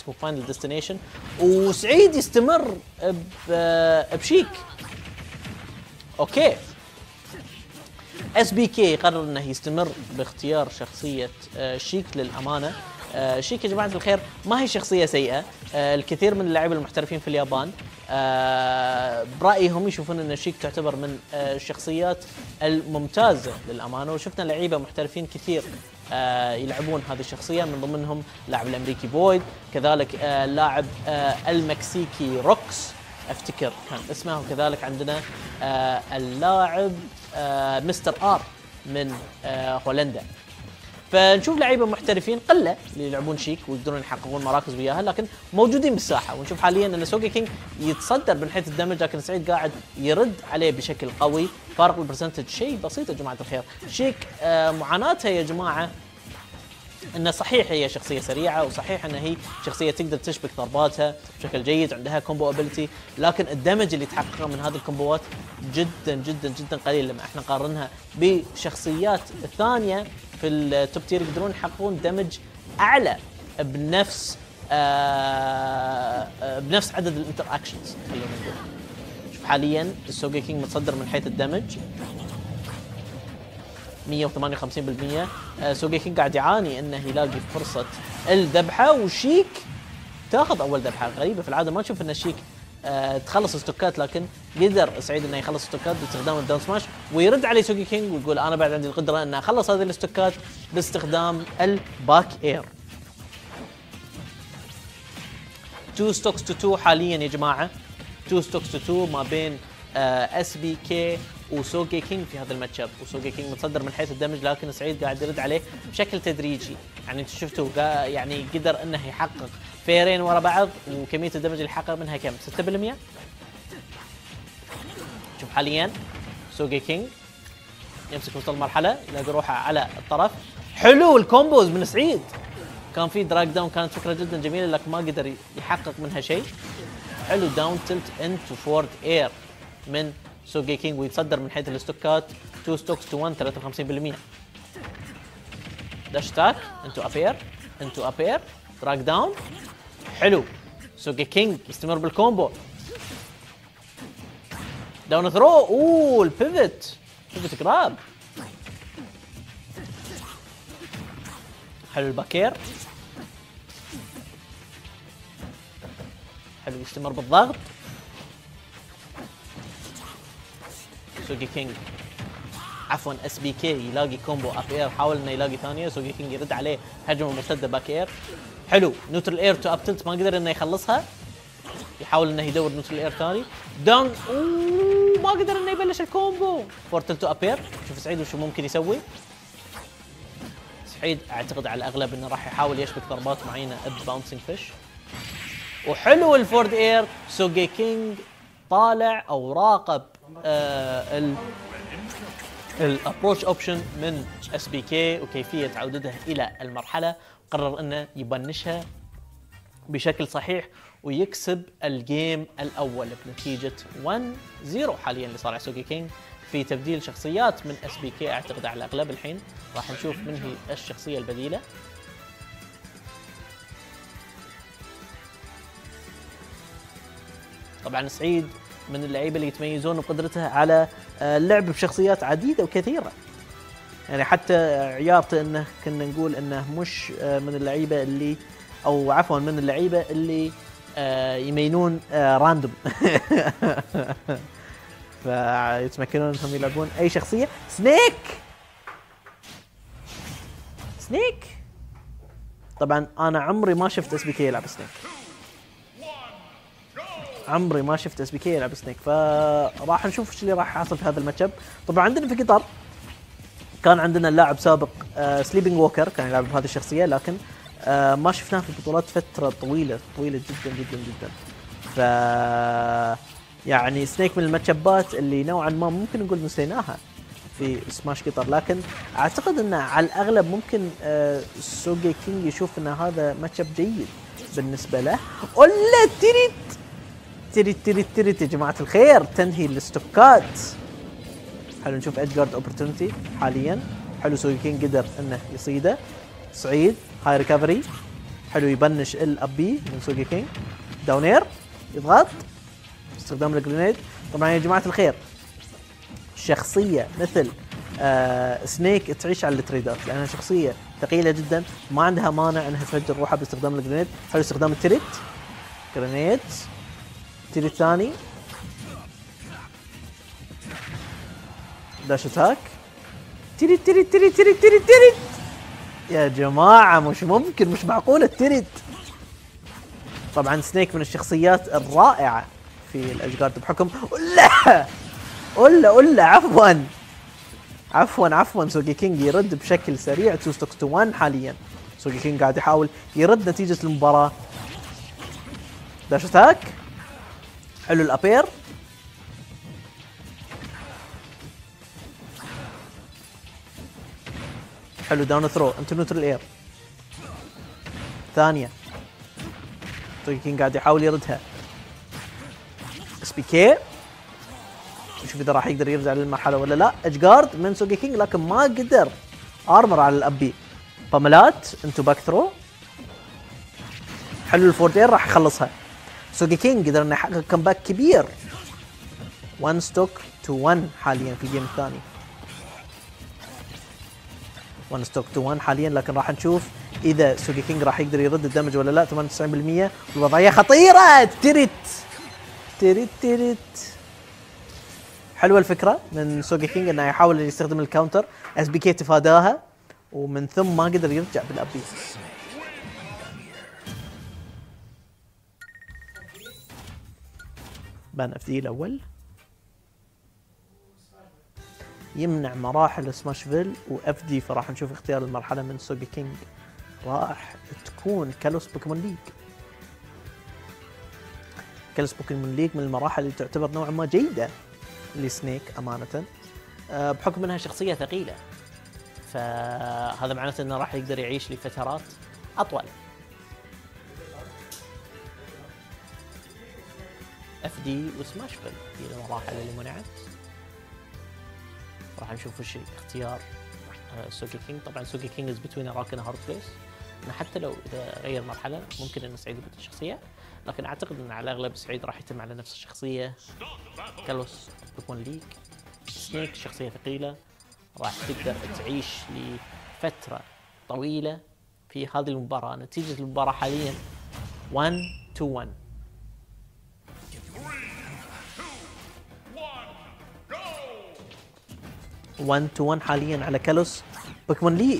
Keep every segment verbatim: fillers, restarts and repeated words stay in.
اسمه فاينل ديستنيشن، وسعيد يستمر بشيك. اوكي اس بي كي قرر انه يستمر باختيار شخصيه شيك للامانه. شيك يا جماعه الخير ما هي شخصيه سيئه، الكثير من اللاعبين المحترفين في اليابان برايهم يشوفون ان شيك تعتبر من الشخصيات الممتازه للامانه، وشفنا لعيبه محترفين كثير يلعبون هذه الشخصيه، من ضمنهم لاعب الامريكي بويد، كذلك اللاعب المكسيكي روكس افتكر كان اسمه، وكذلك عندنا اللاعب مستر ار من هولندا. فنشوف لعيبه محترفين قله اللي يلعبون شيك ويقدرون يحققون مراكز وياها، لكن موجودين بالساحه. ونشوف حاليا ان سوغي كينج يتصدر من حيث الدمج، لكن سعيد قاعد يرد عليه بشكل قوي. فارق البرسنتج شيء بسيط يا جماعه الخير. شيك آه معاناتها يا جماعه انه صحيح هي شخصيه سريعه، وصحيح ان هي شخصيه تقدر تشبك ضرباتها بشكل جيد، عندها كومبو ابيلتي، لكن الدمج اللي تحققه من هذه الكومبوات جدا جدا جدا قليل لما احنا نقارنها بشخصيات ثانيه في التوب تير يقدرون يحققون دمج اعلى بنفس آه بنفس عدد الانتر اكشنز. خلينا نقول شوف حاليا السوغي كينج متصدر من حيث الدمج مية وثمانية وخمسين بالمية. آه سوغي كينج قاعد يعاني انه يلاقي فرصه الذبحه، وشيك تاخذ اول ذبحه. غريبه في العاده ما نشوف ان شيك آه تخلص ستوكات، لكن قدر سعيد انه يخلص ستوكات باستخدام الداون سماش، ويرد عليه سوغي كينج ويقول انا بعد عندي القدره ان اخلص هذه الستوكات باستخدام الباك اير. تو ستوكس تو تو حاليا يا جماعه، تو ستوكس تو تو ما بين اس بي كي وسوغي كينج في هذا الماتش اب. وسوغي كينج متصدر من حيث الدمج، لكن سعيد قاعد يرد عليه بشكل تدريجي. يعني انتم شفتوا يعني قدر انه يحقق فيرين ورا بعض، وكميه الدمج اللي حقق منها كم؟ ستة بالمية. شوف حاليا سوغي كينج يمسك وسط المرحله، يلاقي روحه على الطرف. حلو الكومبوز من سعيد، كان في دراج داون، كانت فكره جدا جميله لكن ما قدر يحقق منها شيء. حلو داون تلت انتو فورد اير من سوغي كينج، ويتصدر من حيث الاستوكات تو ستوكس تو واحد ثلاثة وخمسين بالمية. داش تاك انتو ابير انتو ابير دراج داون. حلو سوغي كينج يستمر بالكومبو. داون ثرو. اوه البيفت بيفت جراب. حلو الباكير. حلو يستمر بالضغط. سوغي كينج عفوا اس بي كي يلاقي كومبو اب اير، حاول انه يلاقي ثانيه. سوغي كينج يرد عليه هجمه مرتده باك اير. حلو نوترال اير تو اب تلت، ما قدر انه يخلصها، يحاول انه يدور نوترال اير ثاني. داون اوه ما قدر انه يبلش الكومبو. فورتل تو اب اير. شوف سعيد وشو ممكن يسوي. سعيد اعتقد على الاغلب انه راح يحاول يشبك ضربات معينه بباونسينج فيش. وحلو الفورد اير. سوغي كينج طالع او راقب آه ال الابروش اوبشن من اس بي كي وكيفيه عودتها الى المرحله، قرر انه يبنشها بشكل صحيح ويكسب الجيم الاول بنتيجه واحد صفر حاليا لصالح سوغي كينج في تبديل شخصيات من اس بي كي. اعتقد على الاغلب الحين راح نشوف من هي الشخصيه البديله. طبعا سعيد من اللعيبه اللي يتميزون بقدرتها على اللعب بشخصيات عديده وكثيره، يعني حتى عيارته انه كنا نقول انه مش من اللعيبه اللي او عفوا من اللعيبه اللي يمينون راندوم فيتمكنون انهم يلعبون اي شخصيه. سنيك سنيك طبعا انا عمري ما شفت اس بي كي يلعب سنيك، عمري ما شفت اس بي كي يلعب سنيك، فراح نشوف ايش اللي راح يحصل في هذا الماتش اب. طبعا عندنا في قطر كان عندنا اللاعب سابق آه سليبنج ووكر كان يلعب بهذه الشخصيه، لكن آه ما شفناه في البطولات فتره طويله طويله جدا جدا جدا. ف يعني سنيك من الماتشابات اللي نوعا ما ممكن نقول نسيناها في سماش قطر، لكن اعتقد انه على الاغلب ممكن آه سوغي كينج يشوف ان هذا ماتشاب جيد بالنسبه له. ولا تريت تريت تريت تريت يا جماعه الخير تنهي الاستوكات. حلو نشوف ادجارد اوبورتونيتي حاليا. حلو سوغي كينج قدر انه يصيده. سعيد هاي ريكفري. حلو يبنش الابي من سوجي كينج. داونير يضغط باستخدام الجرينيد. طبعا يا جماعه الخير شخصيه مثل آه سنيك تعيش على التريدات لانها شخصيه ثقيله جدا ما عندها مانع انها تفجر روحها باستخدام الجرينيد. حلو استخدام التريت. جرينيد تريت ثاني. داش اتاك. تريت تريت تريت تريت تريت تريت. يا جماعه مش ممكن مش معقول التريت. طبعا سنيك من الشخصيات الرائعه في الاشجارد بحكم ولا ولا ولا عفوا عفوا عفوا سوجي كينج يرد بشكل سريع. اتنين ستوكس تو واحد حاليا. سوجي كينج قاعد يحاول يرد نتيجه المباراه. داش اتاك. حلو الابير. حلو داون ثرو انتو نوترال اير ثانيه. سوجي كينج قاعد يحاول يردها. اس بي كي نشوف اذا راح يقدر يرجع للمرحله ولا لا. اججارد من سوجي كينج لكن ما قدر ارمر على الابي. باملات انتو باك ثرو. حلو الفوردين راح يخلصها. سوجي كينج قدر انه يحقق كمباك كبير. واحد ستوك تو واحد حاليا في الجيم الثاني. واحد ستوك تو واحد حاليا لكن راح نشوف اذا سوجي كينج راح يقدر يرد الدمج ولا لا. ثمانية وتسعين بالمئة والوضعيه خطيره. تريت تريت تريت. حلوه الفكره من سوجي كينج انه يحاول يستخدم الكاونتر. اس بي كي تفاداها ومن ثم ما قدر يرجع بالابي. بان اف دي الاول يمنع مراحل سماشفيل واف دي فراح نشوف اختيار المرحله من سوجي كينج راح تكون كالوس بوكيمون ليج. كالوس بوكيمون ليج من المراحل اللي تعتبر نوعا ما جيده لسنيك امانه أه بحكم انها شخصيه ثقيله فهذا معناته انه راح يقدر يعيش لفترات اطول. اف دي وسماشفيل هي المراحل اللي منعت. راح نشوف وش اختيار آه سوجي كينج. طبعا سوجي كينج از بتوين راكن هارد بليس انه حتى لو اذا غير مرحله ممكن ان سعيد يبدل الشخصيه لكن اعتقد ان على الاغلب سعيد راح يتم على نفس الشخصيه. كالوس بوكيمون ليج. سنيك شخصيه ثقيله راح تقدر تعيش لفتره طويله في هذه المباراه. نتيجه المباراه حاليا واحد تو واحد. واحد تو واحد حاليا على كالوس بوكيمون ليج.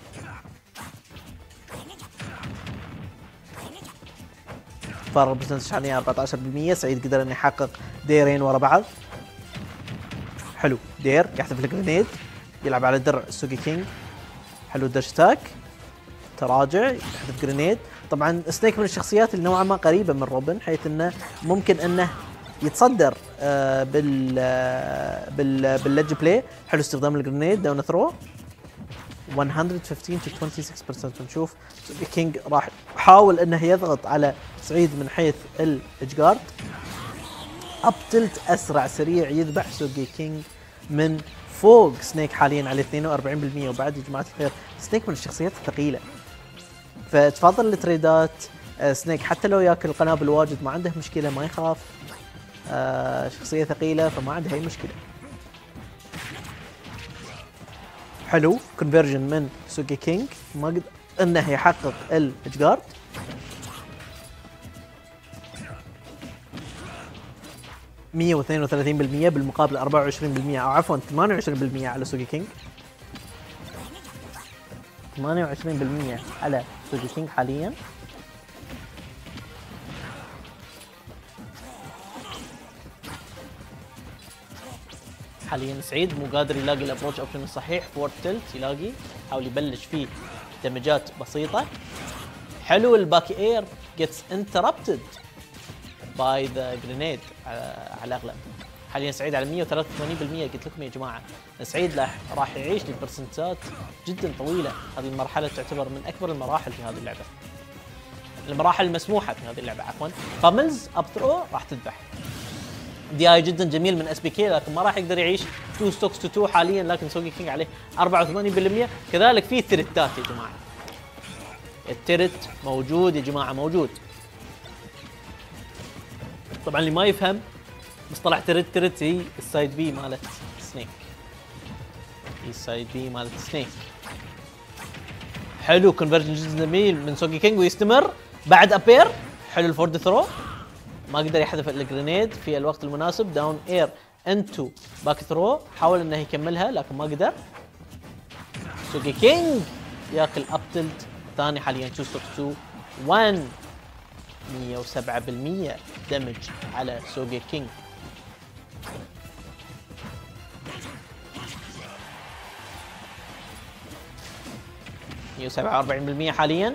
فارق برسنتج حاليا أربعة عشر بالمئة. سعيد قدر انه يحقق ديرين ورا بعض. حلو دير يحذف الجرينيد يلعب على درع سوجي كينج. حلو داش اتاك. تراجع يحذف جرينيد. طبعا سنيك من الشخصيات اللي نوعا ما قريبه من روبن حيث انه ممكن انه يتصدر آه بال آه بال بالليدج بلاي. حلو استخدام الجرينيد داون ثرو. واحد وخمستاشر تو ستة وعشرين بالمئة. ونشوف سوجي كينج راح يحاول انه يضغط على سعيد من حيث الاججارد. اب تلت اسرع سريع يذبح سوجي كينج من فوق سنيك حاليا على اثنين وأربعين بالمئة. وبعد يا جماعه الخير سنيك من الشخصيات الثقيله فتفضل التريدات. آه سنيك حتى لو ياكل قنابل واجد ما عنده مشكله ما يخاف. آه شخصيه ثقيله فما عنده اي مشكله. حلو كونفرجن من سوجي كينج ما قدر انه يحقق الاججارد. مئة واثنين وثلاثين بالمئة بالمقابل أربعة وعشرين بالمئة او عفوا ثمانية وعشرين بالمئة على سوجي كينج. ثمانية وعشرين بالمئة على سوجي كينج حاليا. حاليا سعيد مو قادر يلاقي الابروتش اوبشن الصحيح. فورد تلت يلاقي يحاول يبلش فيه دمجات بسيطه. حلو الباك اير جيتس انتربتد باي ذا جرينيد على الاغلب. حاليا سعيد على مئة وثلاثة وثمانين بالمئة. قلت لكم يا جماعه سعيد راح يعيش لبرسنتات جدا طويله. هذه المرحله تعتبر من اكبر المراحل في هذه اللعبه. المراحل المسموحه في هذه اللعبه عفوا. باملز اب ثرو راح تذبح. دي اي جدا جميل من اس بي كي لكن ما راح يقدر يعيش اثنين ستوكس تو اثنين حاليا لكن سوجي كينج عليه أربعة وثمانين بالمئة. كذلك في ثريتات يا جماعه. الترت موجود يا جماعه، موجود. طبعا اللي ما يفهم مصطلح ترت، ترت هي السايد بي مالت سنيك، هي السايد بي مالت سنيك. حلو كونفرجن جدا جميل من سوجي كينج ويستمر بعد ابير. حلو الفورد ثرو، ما قدر يحذف الجرينيد في الوقت المناسب. داون اير انتو باك ثرو، حاول انه يكملها لكن ما قدر. سوجي كينج ياكل اب تلت ثاني حاليا. تو ستوك تو واحد، مية وسبعة بالمية دمج على سوجي كينج. مية وسبعة وأربعين بالمية حاليا.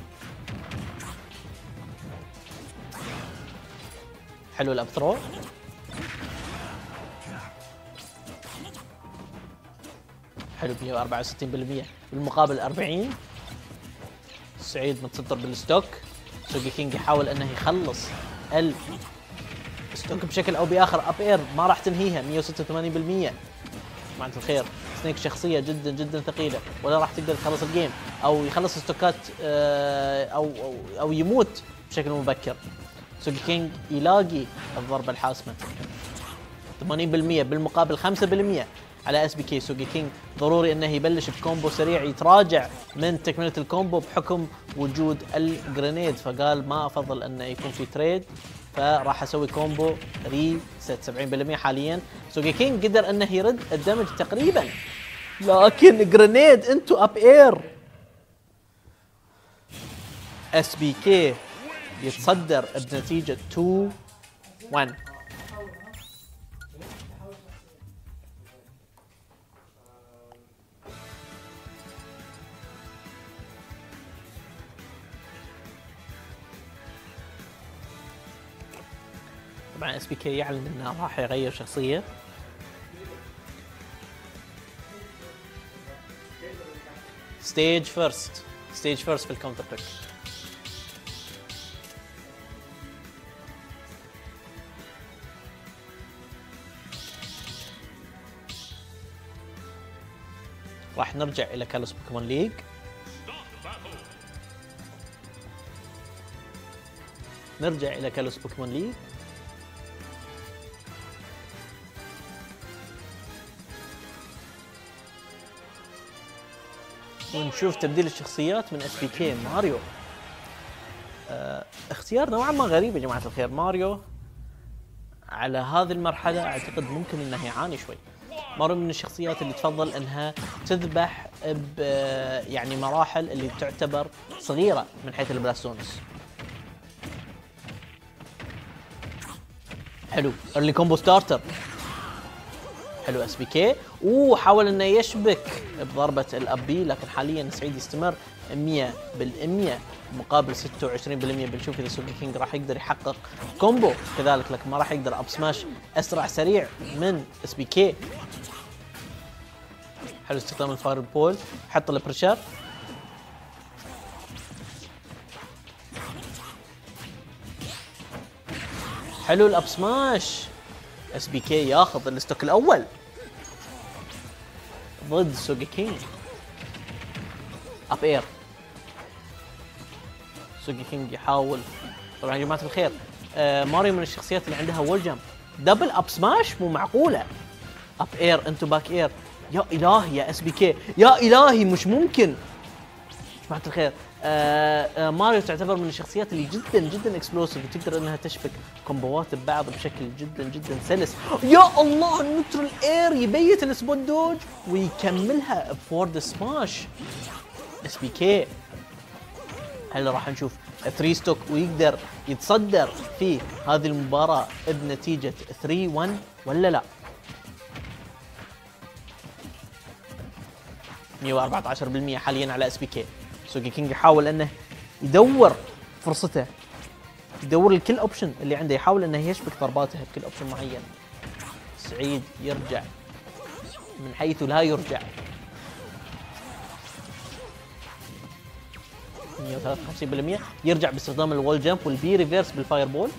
حلو الاب ثرو. حلو مية وأربعة وستين بالمية بالمقابل أربعين. سعيد متصدر بالستوك. سوجي كينج يحاول انه يخلص الستوك بشكل او باخر. اب اير ما راح تنهيها. مية وستة وثمانين بالمية. جماعة الخير سنيك شخصية جدا جدا ثقيلة، ولا راح تقدر تخلص الجيم او يخلص ستوكات او او او يموت بشكل مبكر. سوجي كينج يلاقي الضربة الحاسمة. ثمانين بالمية بالمقابل خمسة بالمية على اس بي كي. سوجي كينج ضروري انه يبلش بكومبو سريع يتراجع من تكمله الكومبو بحكم وجود الجرينيد، فقال ما افضل انه يكون في تريد، فراح اسوي كومبو ريست. سبعين بالمية حاليا. سوجي كينج قدر انه يرد الدمج تقريبا، لكن جرينيد انتو اب اير. اس بي كي يتصدر بنتيجه اتنين واحد. طبعا اس بي كي يعلن انه راح يغير شخصيه. ستيج فيرست، ستيج فيرست في الكاونتر بيك. راح نرجع الى كالوس بوكيمون ليج. نرجع الى كالوس بوكيمون ليج. ونشوف تبديل الشخصيات من اس بي كي. ماريو آه اختيار نوعا ما غريب يا جماعه الخير. ماريو على هذه المرحله اعتقد ممكن انه يعاني شوي. ماريو من الشخصيات اللي تفضل انها تذبح ب يعني مراحل اللي تعتبر صغيره من حيث البلاستونس. حلو ايرلي كومبو ستارتر. حلو اس بي كي، وحاول انه يشبك بضربه الاب بي، لكن حاليا سعيد يستمر مية بالمية مقابل ستة وعشرين بالمية. بنشوف اذا سوجي كينج راح يقدر يحقق كومبو كذلك، لكن ما راح يقدر اب سماش اسرع سريع من اس بي كي. حلو استخدام الفاير بول، حط البريشر. حلو الاب سماش. اس بي كي ياخذ الستوك الاول ضد سوجي كينج. اب اير. سوجي كينج يحاول. طبعا يا جماعه الخير آه ماريو من الشخصيات اللي عندها وول جامب. دبل اب سماش مو معقوله. اب اير انتو باك اير. يا الهي يا اس بي كي، يا الهي مش ممكن. جماعه الخير آه آه ماريو تعتبر من الشخصيات اللي جدا جدا اكسبلوسيف، وتقدر انها تشبك كومبوات ببعض بشكل جدا جدا سلس. يا الله النوترال اير يبيت السبوت دوج ويكملها بفورد سماش. اس بي كي هل راح نشوف ثري ستوك ويقدر يتصدر في هذه المباراة بنتيجة ثري واحد ولا لا؟ مية وأربعة عشر بالمية حاليا على اس بي كي. سوجي كينج يحاول انه يدور فرصته، يدور الكل اوبشن اللي عنده، يحاول انه يشبك ضرباته بكل اوبشن معين. سعيد يرجع من حيث لا يرجع. مية وثلاثة وخمسين بالمية يرجع باستخدام الوول جامب والبي ريفيرس بالفاير بول.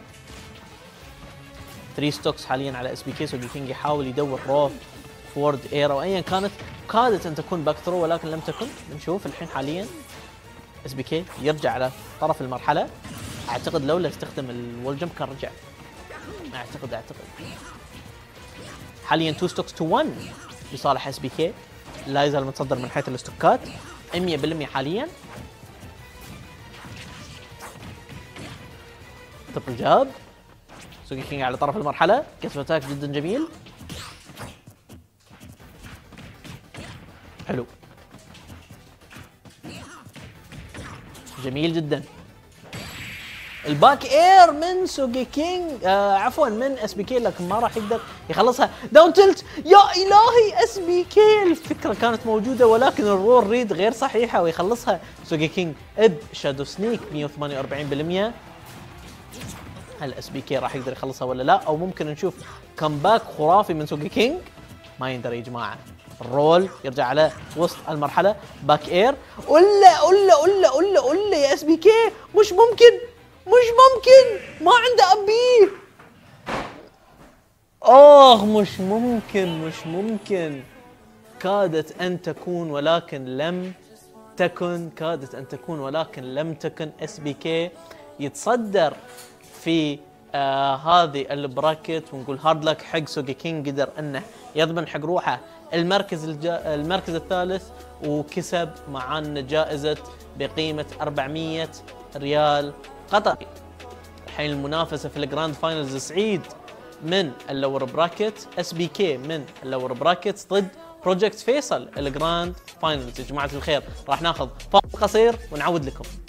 ثري ستوكس حاليا على اس بي كي. سوجي كينج يحاول يدور رو فورد اير او ايا كانت، كادت ان تكون باك ثرو ولكن لم تكن. نشوف الحين حاليا اس بي كي يرجع على طرف المرحله. اعتقد لولا استخدم الول جمب كان رجع. اعتقد اعتقد حاليا تو ستوكس تو واحد لصالح اس بي كي، لا يزال متصدر من حيث الاستوكات مية بالمية حاليا. تربل جاب سوغي كينج على طرف المرحله، كتف اتاك جدا جميل. حلو جميل جدا. الباك اير من سوغي كينج آه عفوا من اس بي كي، لكن ما راح يقدر يخلصها. داون تلت يا الهي، اس بي كي الفكره كانت موجوده ولكن الرول ريد غير صحيحه ويخلصها سوغي كينج بشادو سنيك مية وثمانية وأربعين بالمية. هل اس بي كي راح يقدر يخلصها ولا لا؟ او ممكن نشوف كمباك خرافي من سوغي كينج؟ ما يندري يا جماعه. الرول يرجع على وسط المرحله، باك اير. قله قله قله قله قله يا اس بي كي، مش ممكن مش ممكن، ما عنده ابي. اخ مش ممكن مش ممكن. كادت ان تكون ولكن لم تكن، كادت ان تكون ولكن لم تكن. اس بي كي يتصدر في آه هذه البراكت، ونقول هارد لك حق سوغي كينج، قدر انه يضمن حق روحه المركز الجا المركز الثالث، وكسب معانا جائزة بقيمة أربعمية ريال قطري. الحين المنافسة في الجراند فاينلز سعيد من اللور براكت، اس بي كي من اللور براكت ضد بروجكت فيصل الجراند فاينلز. يا جماعة الخير راح ناخذ فاصل قصير ونعود لكم.